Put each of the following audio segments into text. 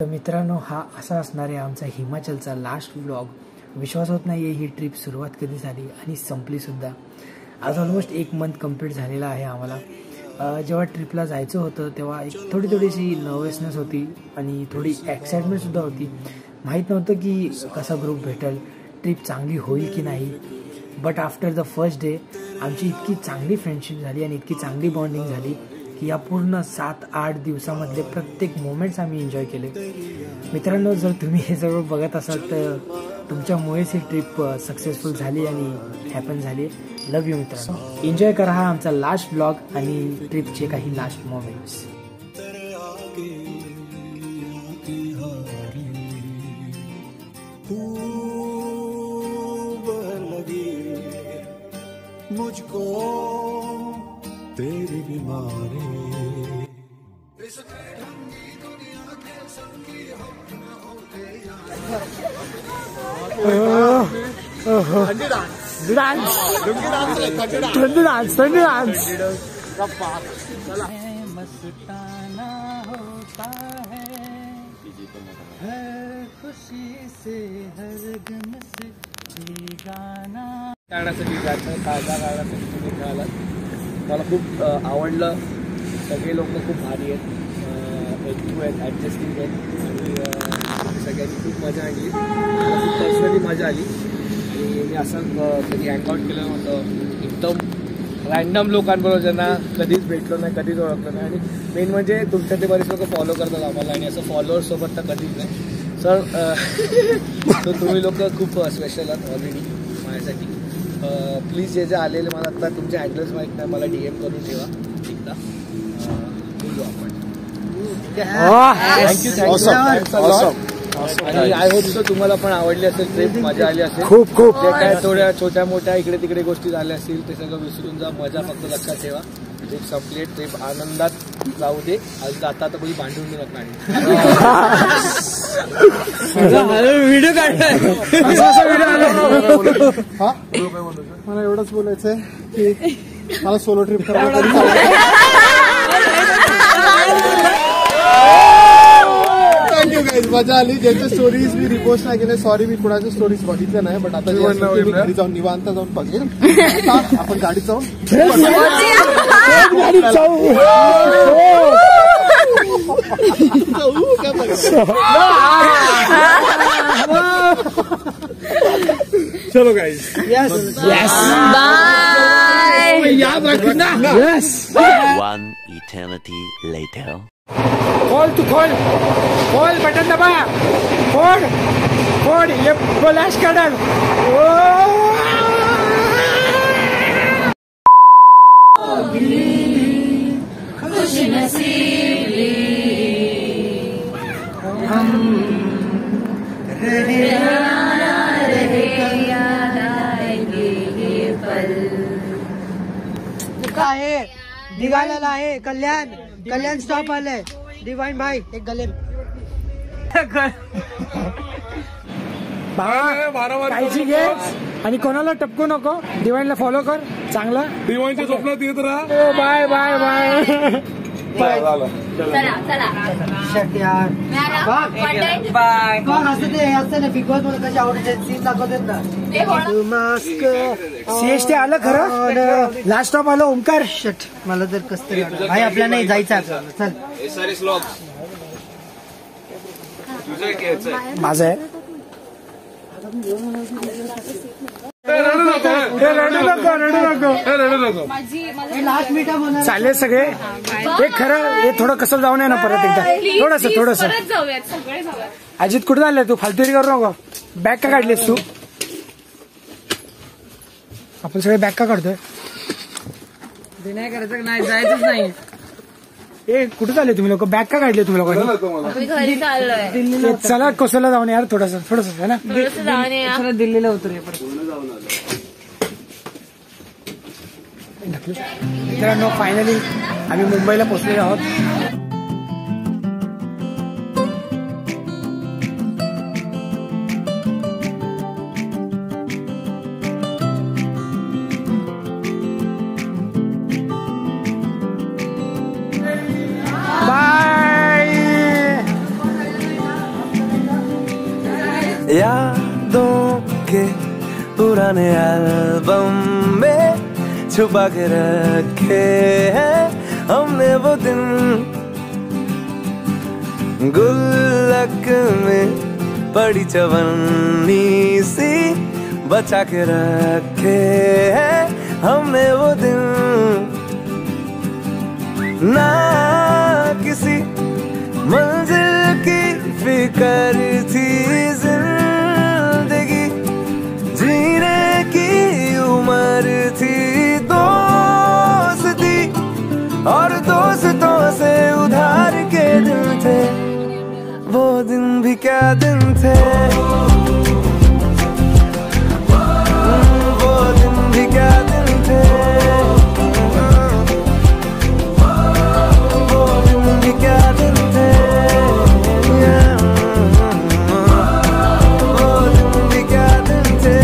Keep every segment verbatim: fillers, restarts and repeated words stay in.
तर मित्रांनो, हा असा असणार आहे आमचा हिमाचलचा लास्ट व्लॉग. विश्वास होत नाही आहे ही ट्रिप सुरुवात कधी झाली आणि संपलीसुद्धा. आज ऑलमोस्ट एक मंथ कंप्लीट झालेला आहे आम्हाला. जेव्हा ट्रिपला जायचं होतं तेव्हा एक थोडी थोडीशी नर्वसनेस होती आणि थोडी एक्साइटमेंटसुद्धा होती. माहीत नव्हतं की कसा ग्रुप भेटेल, ट्रिप चांगली होईल की नाही. But after the first day आमची इतकी चांगली फ्रेंडशिप झाली आणि इतकी चांगली बॉन्डिंग झाली की या पूर्ण सात आठ दिवसामधले प्रत्येक मोमेंट्स आम्ही एन्जॉय केले. मित्रांनो, जर तुम्ही हे सगळं बघत असाल तर तुमच्यामुळेच ही ट्रिप सक्सेसफुल झाली आणि हॅपन झाली. लव्ह यू मित्रांनो. एन्जॉय करा हा आमचा लास्ट ब्लॉग आणि ट्रिपचे काही लास्ट मोमेंट्स. मुझको तेरी बीमारी मस्ताना होता है खुशी से हर गम से गाना काढण्यासाठी जायचं, ताजा काढण्यासाठी तुम्ही निघालात. मला खूप आवडलं. सगळे लोक खूप भारी आहेत, एक्टिव्ह आहेत, ॲडजस्टिंग आहेत आणि सगळ्यांनी खूप मजा आणली. मला खूप पर्सनली मजा आली आणि मी असं कधी हँगआउट केलं नव्हतं. एकदम रँडम लोकांबरोबर ज्यांना कधीच भेटलो नाही, कधीच ओळखलं नाही. आणि मेन म्हणजे तुमच्या ते बरेच लोक फॉलो करतात आम्हाला आणि असं फॉलोअर्ससोबत तर कधीच नाही. सर तर तुम्ही लोक खूप स्पेशल आहात ऑलरेडी माझ्यासाठी. प्लीज जे जे आलेले मला आता तुमचे ॲड्रेस माहीत नाही, मला डी एम करून ठेवा एकदा. बोलू आपण. थँक्यू थँक्यू आणि आय होप सो तुम्हाला पण आवडली असेल ट्रिप, मजा आली असेल. खूप खूप जे काय थोड्या छोट्या मोठ्या इकडे तिकडे गोष्टी झाल्या असतील ते सगळं विसरून जा. मजा फक्त लक्षात ठेवा. ट्रिप संपली, ट्रिप आनंदात जाऊ दे. आज जाता तर कोणी भांडून मिळत नाही. व्हिडिओ काढताय मला एवढंच बोलायचंय की मला सोलो ट्रिप करायला थँक्यू गाईज, मजा आली. ज्यांच्या स्टोरीज मी रिपोस्ट नाही केले, सॉरी, मी कुणाच्या स्टोरीज बघितल्या नाही. बट आता मी घरी जाऊन निवांत जाऊन बघेन. आपण गाडीत जाऊन गाडीत जाऊ. चलो गाइस. Yes yes bye. याद रखना. यस. One eternity later. खोल तू खोल खोल बटन दबा. फोड़ फोड़ ये फ्लैश कर डाल. खुश नसीबी हम रहे रहे याद आएंगे ये पल. आहे दिवाळीला आहे कल्याण कल्याण स्टॉप आलंय. डिवाइन भाई एक गले काळजी घे आणि कोणाला टपकू नको. डिवाइनला फॉलो कर चांगला. डिवाइनच्या स्वप्नात येत राहा. Bye bye bye. चला चला शट यार. बाय. बघ असं ते असतं ना बिग बॉस मला कशी आवडते सीन दाखवतात ना. सीएसटी आलं खरं. लास्ट स्टॉप आलं ओमकार. शट मला तर कसं तरी वाटलं. भाई आपल्याला नाही जायचं आपल्याला. चल माझं आहे. रडू नको रडू नको. लास्ट मिनिटा म्हणा चालेल सगळे. हे खरं हे थोडं कसं जाऊन आहे ना परत एकदा. थोडस थोडस. अजित कुठे झालंय तू? फालतुरी करू नको. बॅग का काढलीस तू? आपण सगळे बॅग का काढतोय? नाही करायचं नाही जायचंच नाही. ए कुठे चालले तुम्ही लोक? बॅग का काढले तुम्ही लोकांनी? घरी चाललोय. चला कोसला जाऊन यार थोडस थोडस है ना. दिल्लीला उतरूया परत. मित्रांनो, फायनली आम्ही मुंबईला पोहोचलेलो आहोत. यादों के पुराने एल्बम में छुपा के रखे हैं हमने वो दिन, गुल्लक में पड़ी चवन्नी सी बचा के रखे हैं हमने वो दिन। ना किसी मंजिल की फिकर थी जिंदगी, जीने की उम्र थी, दोस्ती और दोस्तों से उधार के दिन थे, वो दिन भी क्या दिन थे, वो दिन भी क्या दिन थे, वो दिन भी क्या दिन थे, वो दिन भी क्या दिन थे।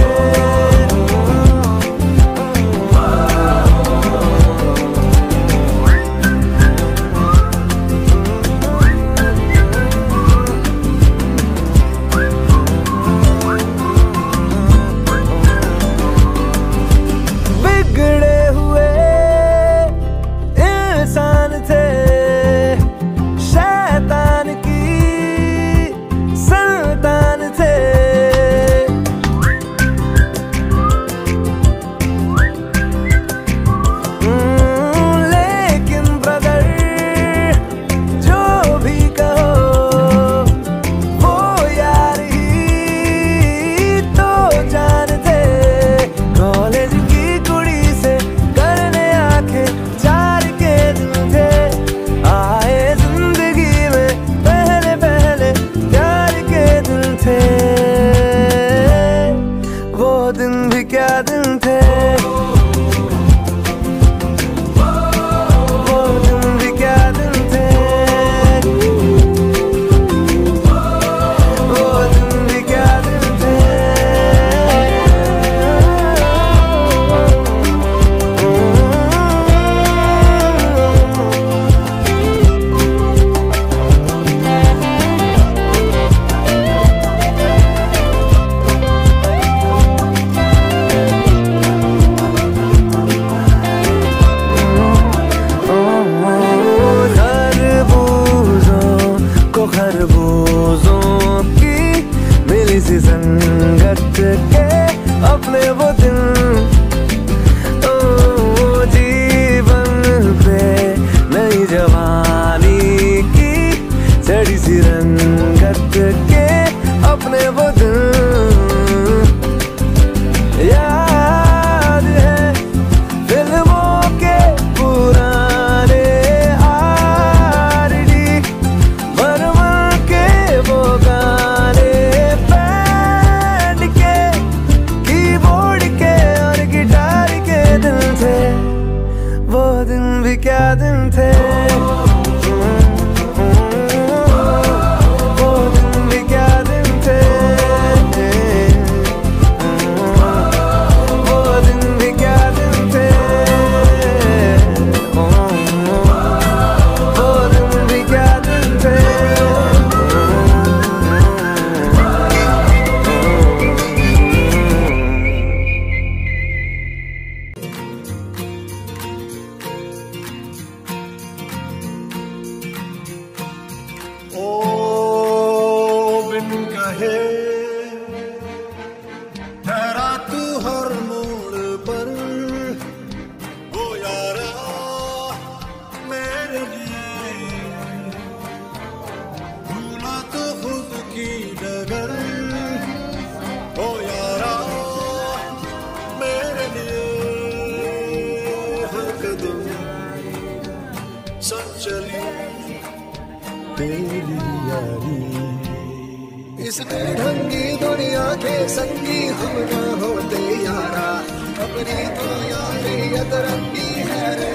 इसने ढंगी दुनिया के संगी हम ना होते यारा, अपनी तो यारी अतरंगी है रे,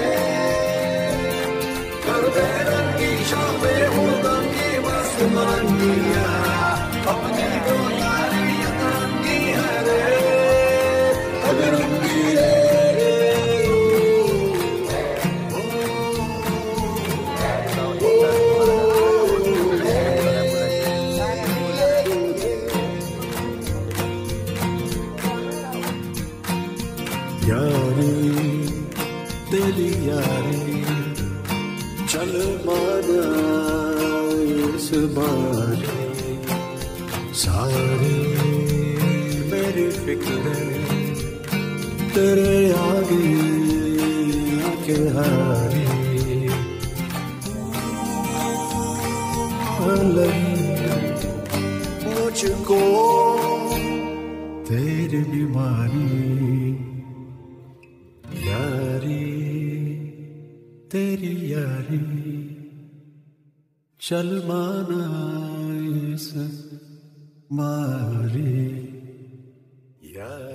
कर दे रंगी शामे हो गंगी मस्त मरंगी यारा, अपनी तो यारी अतरंगी है रे, अतरंगी रे। बारी सारी मेरी फिक्र तेरे आगे आके हारी मुझको तेरी बीमारी यारी तेरी यारी चल माना इस मारी यारी